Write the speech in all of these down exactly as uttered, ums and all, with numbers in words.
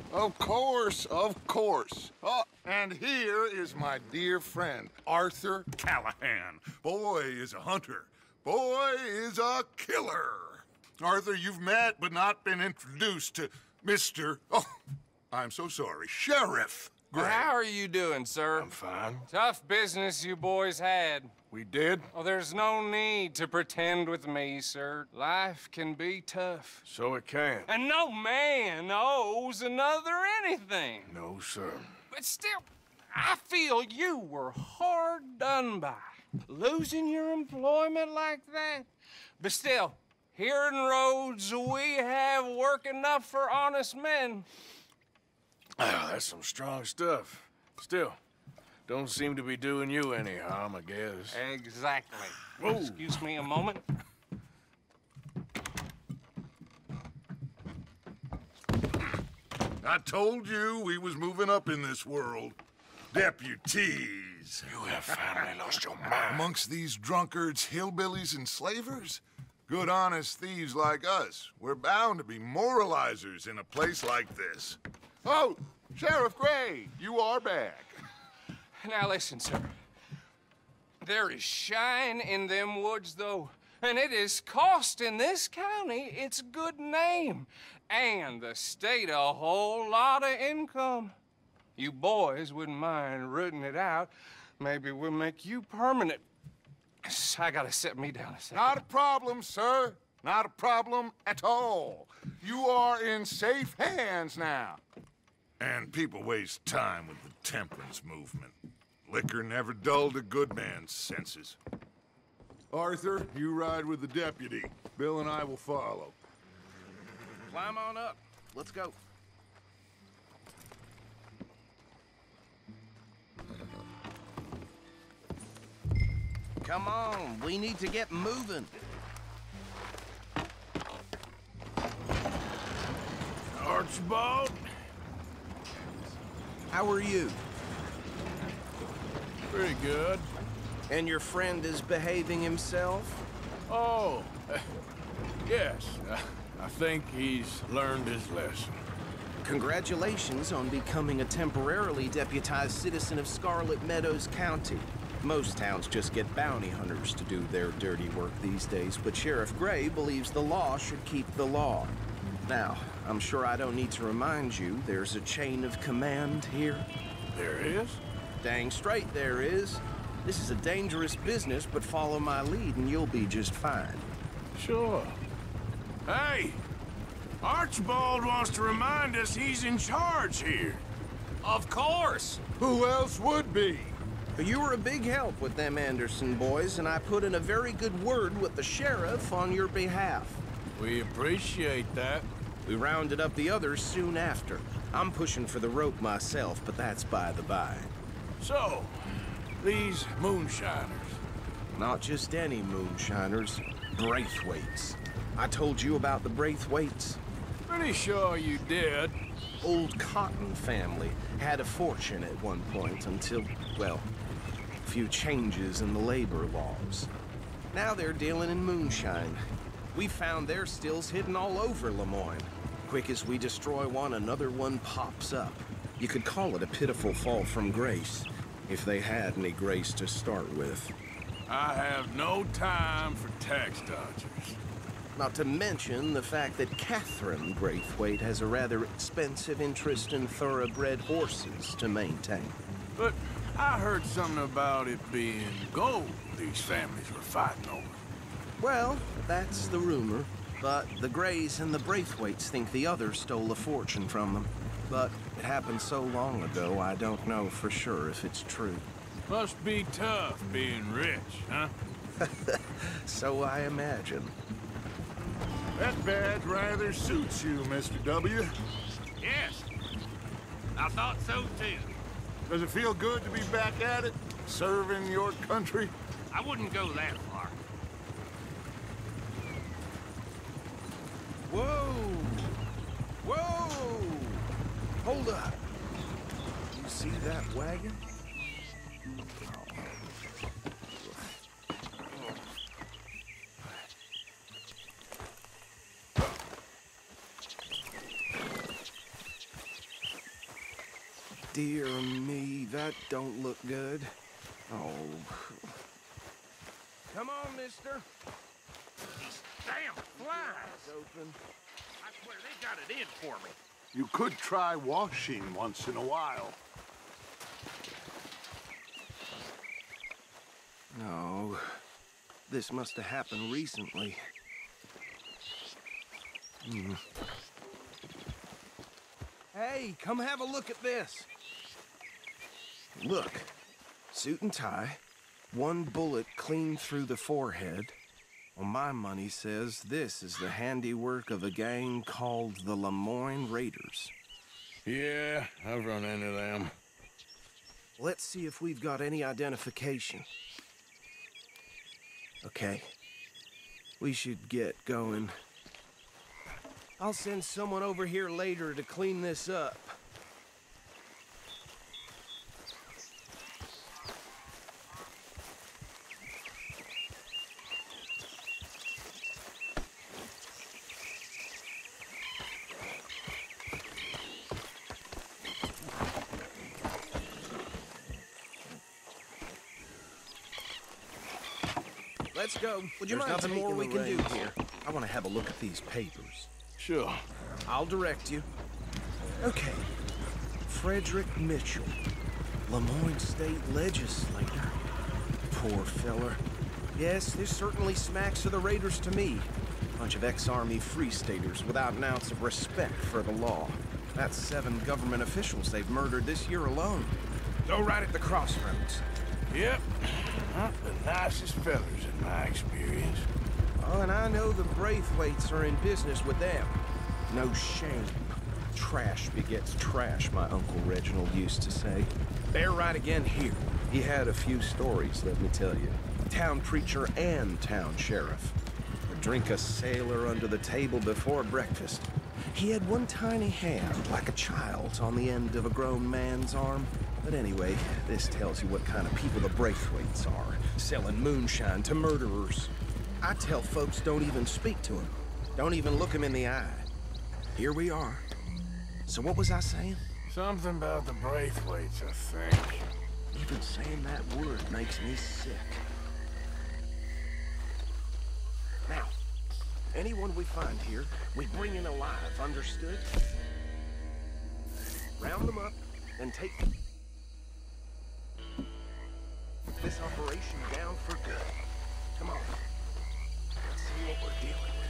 Of course, of course. Oh, and here is my dear friend, Arthur Callahan. Boy is a hunter. Boy is a killer. Arthur, you've met but not been introduced to Mister Oh, I'm so sorry, Sheriff Gray. How are you doing, sir? I'm fine. Tough business you boys had. We did? Oh, there's no need to pretend with me, sir. Life can be tough. So it can. And no man owes another anything. No, sir. But still, I feel you were hard done by. Losing your employment like that. But still, here in Rhodes, we have work enough for honest men. Oh, that's some strong stuff. Still, don't seem to be doing you any harm, I guess. Exactly. Whoa. Excuse me a moment. I told you we was moving up in this world. Deputies. You have finally lost your mind. Amongst these drunkards, hillbillies, and slavers? Good, honest thieves like us. We're bound to be moralizers in a place like this. Oh, Sheriff Gray, you are back. Now listen, sir. There is shine in them woods, though, and it is costing this county its good name, and the state a whole lot of income. You boys wouldn't mind rooting it out. Maybe we'll make you permanent. I gotta sit me down a second. Not a problem, sir. Not a problem at all. You are in safe hands now. And people waste time with the temperance movement. Liquor never dulled a good man's senses. Arthur, you ride with the deputy. Bill and I will follow. Climb on up. Let's go. Come on, we need to get moving. Archibald? How are you? Pretty good. And your friend is behaving himself? Oh, yes. Uh, I think he's learned his lesson. Congratulations on becoming a temporarily deputized citizen of Scarlet Meadows County. Most towns just get bounty hunters to do their dirty work these days, but Sheriff Gray believes the law should keep the law. Now, I'm sure I don't need to remind you, there's a chain of command here. There is? Dang straight there is. This is a dangerous business, but follow my lead and you'll be just fine. Sure. Hey! Archibald wants to remind us he's in charge here. Of course. Who else would be? You were a big help with them Anderson boys, and I put in a very good word with the sheriff on your behalf. We appreciate that. We rounded up the others soon after. I'm pushing for the rope myself, but that's by the by. So, these moonshiners. Not just any moonshiners, Braithwaites. I told you about the Braithwaites. Pretty sure you did. Old Cotton family had a fortune at one point until, well, a few changes in the labor laws. Now they're dealing in moonshine. We found their stills hidden all over Lemoyne. Quick as we destroy one, another one pops up. You could call it a pitiful fall from grace, if they had any grace to start with. I have no time for tax dodgers. Not to mention the fact that Catherine Braithwaite has a rather expensive interest in thoroughbred horses to maintain. But I heard something about it being gold these families were fighting over. Well, that's the rumor. But the Grays and the Braithwaites think the others stole a fortune from them. But it happened so long ago, I don't know for sure if it's true. Must be tough being rich, huh? So I imagine. That badge rather suits you, Mister W. Yes, I thought so too. Does it feel good to be back at it, serving your country? I wouldn't go that far. Whoa! Whoa! Hold up. You see that wagon? dear me, that don't look good. Oh. Come on, mister. These damn flies! It's open. I swear they got it in for me. You could try washing once in a while. No. This must have happened recently. Hmm. Hey, come have a look at this. Look. Suit and tie. One bullet clean through the forehead. Well, my money says this is the handiwork of a gang called the Lemoyne Raiders. Yeah, I've run into them. Let's see if we've got any identification. Okay. We should get going. I'll send someone over here later to clean this up. Let's go. Would you There's mind nothing more we taking can the do reins? here. I want to have a look at these papers. Sure. I'll direct you. Okay. Frederick Mitchell, Lemoyne State Legislator. Poor feller. Yes, this certainly smacks of the Raiders to me. Bunch of ex-Army Free Staters without an ounce of respect for the law. That's seven government officials they've murdered this year alone. Go right at the crossroads. Yep. Not the nicest fellas in my experience. Oh, and I know the Braithwaites are in business with them. No shame. Trash begets trash, my Uncle Reginald used to say. They're right again here. He had a few stories, let me tell you. Town preacher and town sheriff. Would drink a sailor under the table before breakfast. He had one tiny hand, like a child's, on the end of a grown man's arm. But anyway, this tells you what kind of people the Braithwaites are, selling moonshine to murderers. I tell folks don't even speak to him. Don't even look him in the eye. Here we are. So what was I saying? Something about the Braithwaites, I think. Even saying that word makes me sick. Now, anyone we find here, we bring in alive, understood? Round them up, and take this operation down for good. Come on. Let's see what we're dealing with.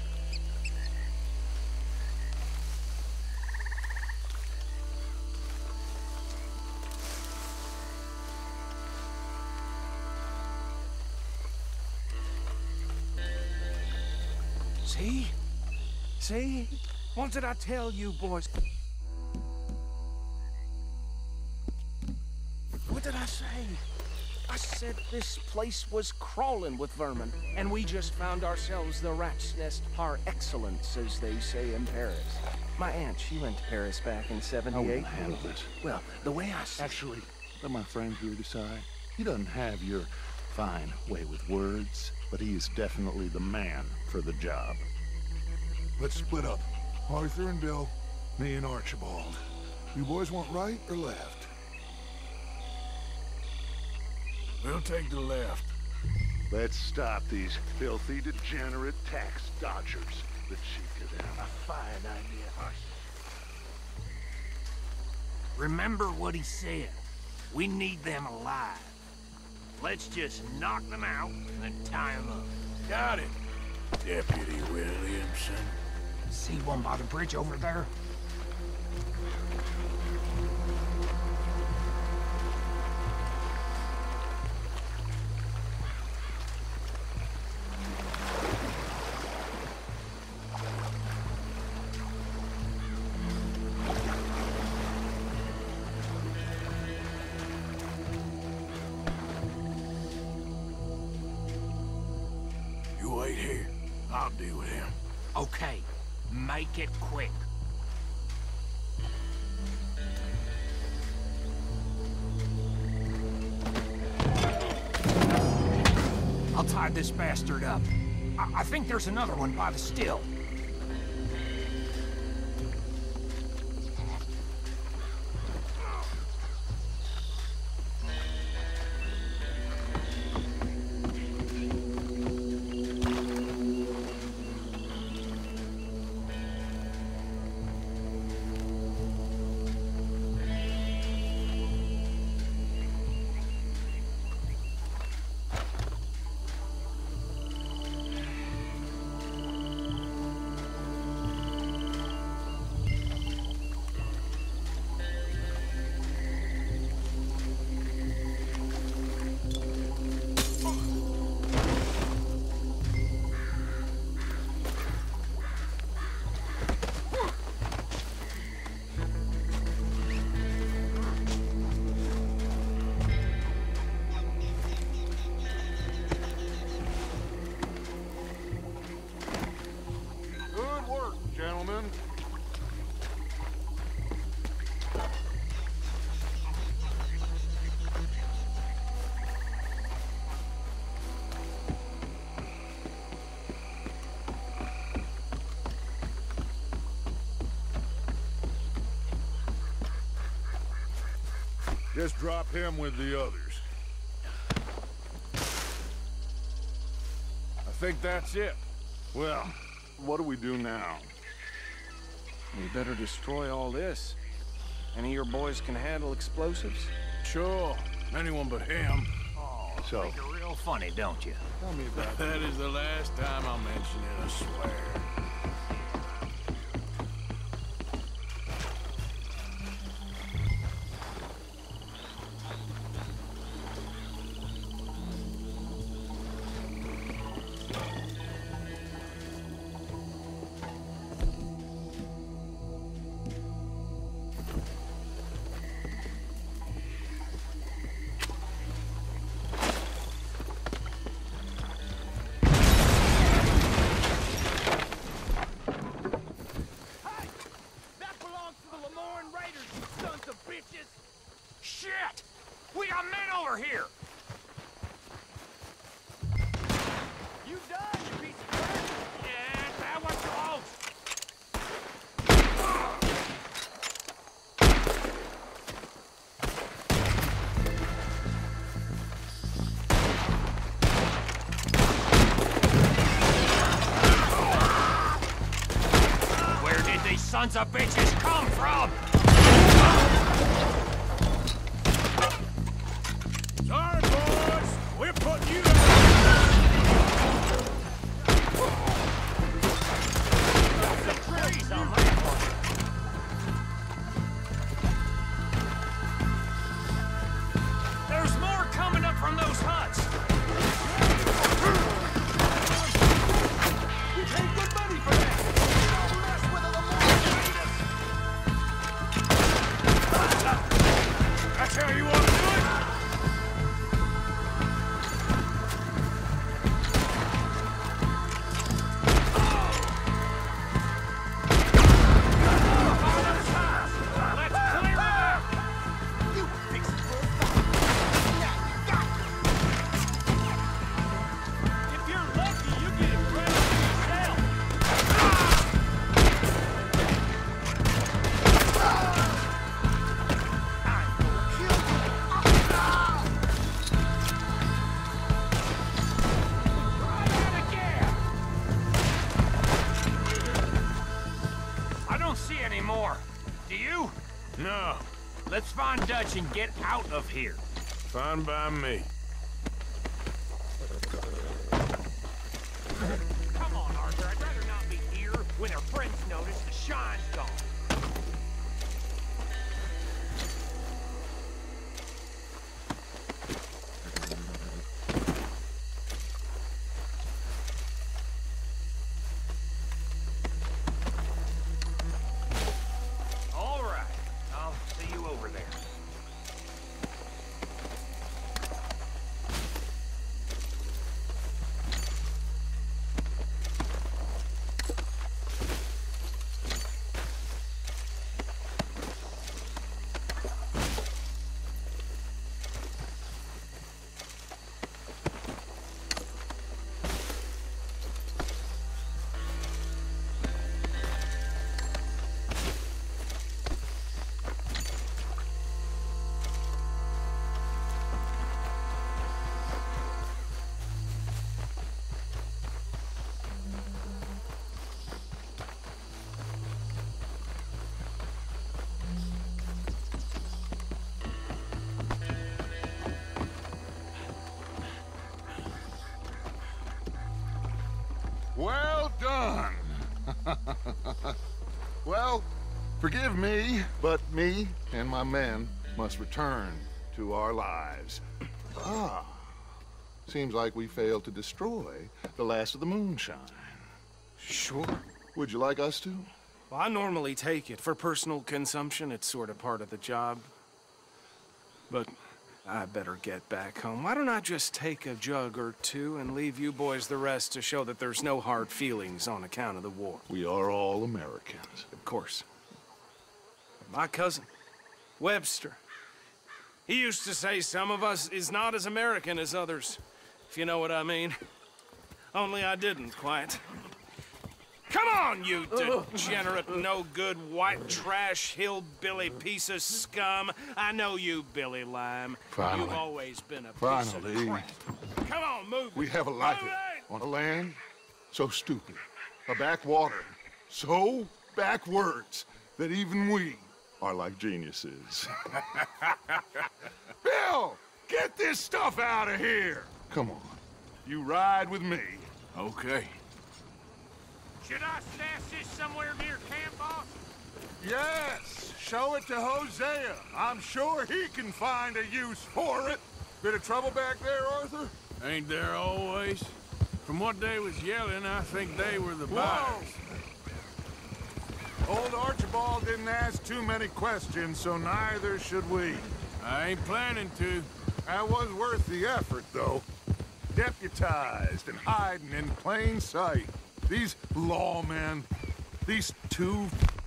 See? See? What did I tell you, boys? What did I say? I said this place was crawling with vermin, and we just found ourselves the rat's nest par excellence, as they say in Paris. My aunt, she went to Paris back in seventy-eight. I will handle this. Well, the way I see... Actually, let my friend here decide. He doesn't have your fine way with words, but he is definitely the man for the job. Let's split up. Arthur and Bill, me and Archibald. You boys want right or left? We'll take the left. Let's stop these filthy, degenerate tax dodgers. The cheek of them. A fine idea. Remember what he said. We need them alive. Let's just knock them out and then tie them up. Got it, Deputy Williamson. See one by the bridge over there? You wait here. I'll deal with him. Okay, make it quick. I'll tie this bastard up. I, I think there's another one by the still. Just drop him with the others. I think that's it. Well, what do we do now? We better destroy all this. Any of your boys can handle explosives? Sure. Anyone but him. Oh, So- make it real funny, don't you? Tell me about That is the last time I'll mention it, I swear. Shit! We got men over here! You done, you piece of crap! Yeah, that was close! Where did these sons of bitches come from? Sorry, boys. We're putting you Trees on that one. There's more coming up from those huts. We paid good money for that. Don't mess with the Lamar. That's how you want to do it? Do you? No. Let's find Dutch and get out of here. Fine by me. Come on, Arthur. I'd rather not be here when our friends notice the shine's gone. All right. I'll see you over there. Well done. Well, forgive me, but me and my men must return to our lives. Ah, seems like we failed to destroy the last of the moonshine. Sure. Would you like us to? Well, I normally take it. For personal consumption, it's sort of part of the job. But I better get back home. Why don't I just take a jug or two and leave you boys the rest to show that there's no hard feelings on account of the war? We are all Americans. Of course. My cousin, Webster, he used to say some of us is not as American as others, if you know what I mean. Only I didn't quite. Come on, you degenerate, no-good, white trash, hillbilly piece of scum. I know you, Billy Lime. Finally. You've always been a Finally. piece of crap. Come on, move. We have a life Move it. on a land so stupid, a backwater so backwards that even we are like geniuses. Bill, get this stuff out of here. Come on, you ride with me. Okay. Should I stash this somewhere near camp, boss? Yes, show it to Hosea. I'm sure he can find a use for it. Bit of trouble back there, Arthur? Ain't there always? From what they was yelling, I think they were the buyers. Old Archibald didn't ask too many questions, so neither should we. I ain't planning to. That was worth the effort, though. Deputized and hiding in plain sight. These lawmen, these two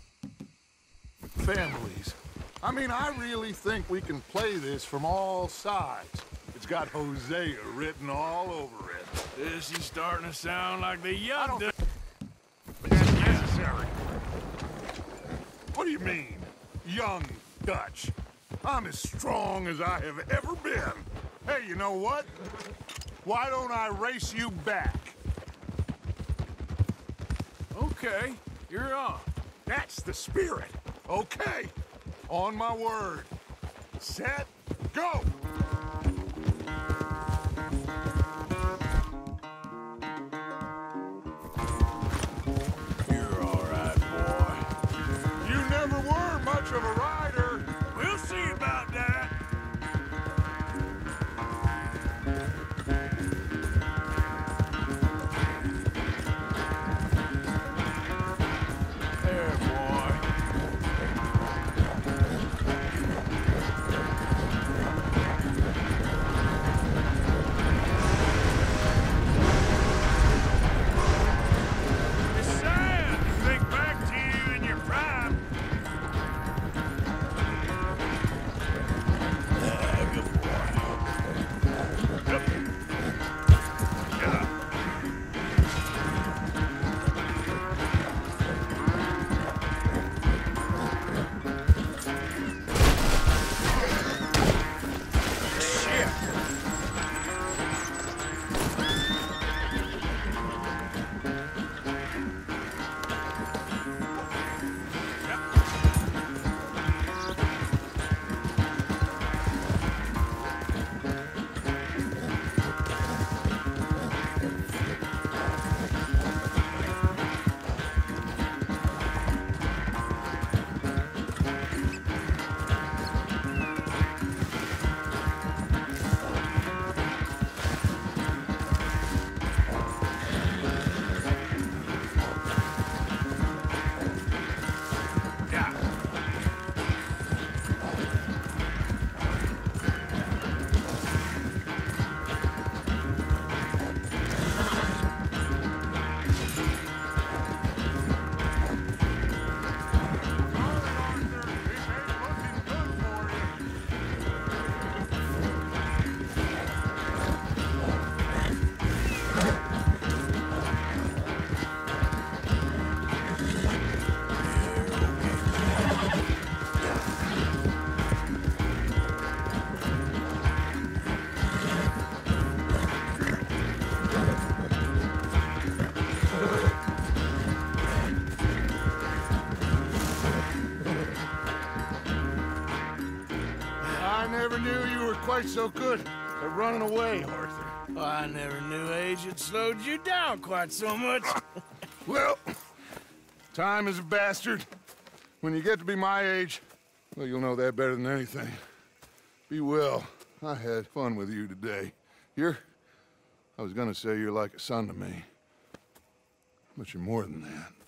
families. I mean, I really think we can play this from all sides. It's got Hosea written all over it. This is starting to sound like the I young... don't du- think it's necessary. What do you mean, young Dutch? I'm as strong as I have ever been. Hey, you know what? Why don't I race you back? Okay, you're on. That's the spirit. Okay. On my word. Set, go! You're all right, boy. You never were much of a rider. We'll see about that. There, boy. It's sad to think back to you in your prime. Ah, good boy. Yep. Yeah. I never knew you were quite so good at running away, Arthur. Well, I never knew age had slowed you down quite so much. Well, time is a bastard. When you get to be my age, well, you'll know that better than anything. Be well. I had fun with you today. You're... I was gonna say you're like a son to me. But you're more than that.